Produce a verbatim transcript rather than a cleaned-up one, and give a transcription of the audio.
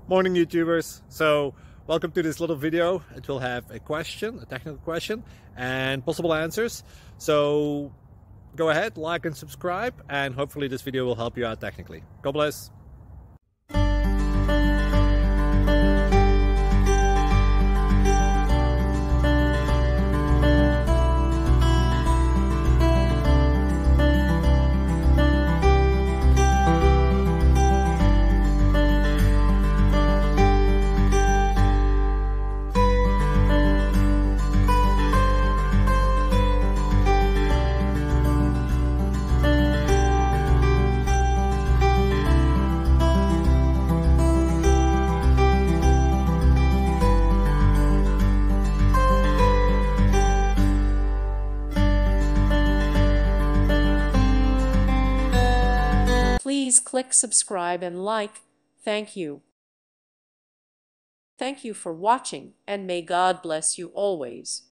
Morning YouTubers. So welcome to this little video. It will have a question, a technical question, and possible answers. So go ahead, like and subscribe, and hopefully this video will help you out technically. God bless. Please click subscribe and like. Thank you. Thank you for watching, and may God bless you always.